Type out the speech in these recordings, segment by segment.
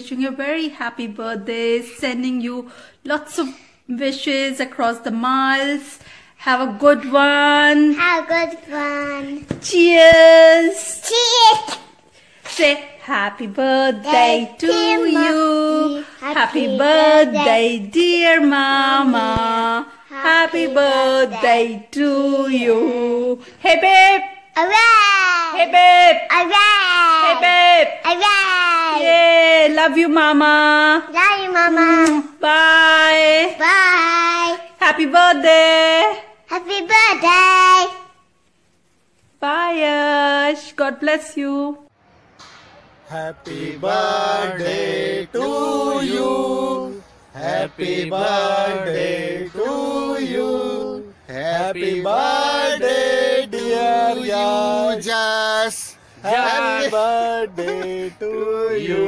wishing you a very happy birthday, sending you lots of wishes across the miles. Have a good one. Have a good one. Cheers. Cheers. Say happy birthday to you. Happy birthday, dear Mama. Happy birthday to you. Hey babe. Alright. Hey babe. Alright. Hey babe. Alright. Yeah, love you Mama. Love you, Mama. Bye. Bye. Happy birthday. Happy birthday. Bye Yash. God bless you. Happy birthday to you. Happy birthday to you. Happy birthday dear Yash. Happy birthday to you.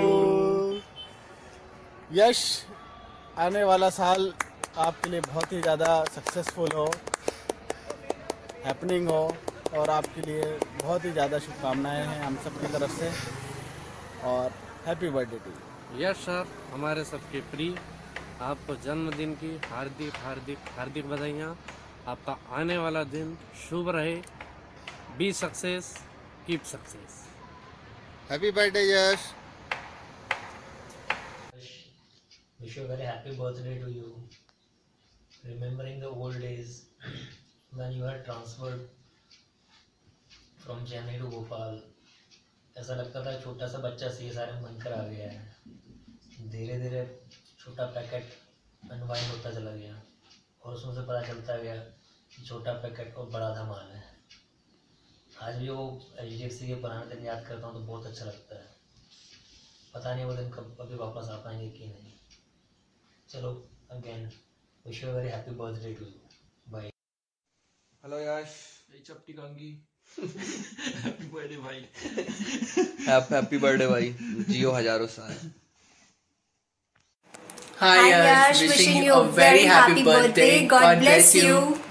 यश, आने वाला साल आपके लिए बहुत ही ज़्यादा successful हो, happening हो और आपके लिए बहुत ही ज़्यादा शुभकामनाएं हैं हम सब की तरफ से और happy birthday to you. Yes sir, हमारे सबके प्रिय, आपको जन्मदिन की हार्दिक हार्दिक हार्दिक बधाइयाँ। आपका आने वाला दिन शुभ रहे। Be success, keep success. Happy birthday Yash. Wish you a very happy birthday to you. Remembering the old days when you had transferred from Chennai to Bhopal, ऐसा लगता था छोटा सा बच्चा CSRM बनकर आ गया है। धीरे धीरे छोटा पैकेट अनवाइंड होता चला गया और उसमें से पता चलता गया कि छोटा पैकेट और बड़ा धमाल है। आज भी वो HDFC के पुराने दिन याद करता हूँ तो बहुत अच्छा लगता है। पता नहीं वो दिन कब अभी वापस आ पाएंगे कि नहीं। चलो, again wish you a very happy birthday to you. Bye. Hello Yash. चपटी कांगी। हैप्पी बर्थडे भाई। हैप्पी बर्थडे भाई, जियो हजारों साल। Hi Yash, wishing you a very happy birthday. God bless you.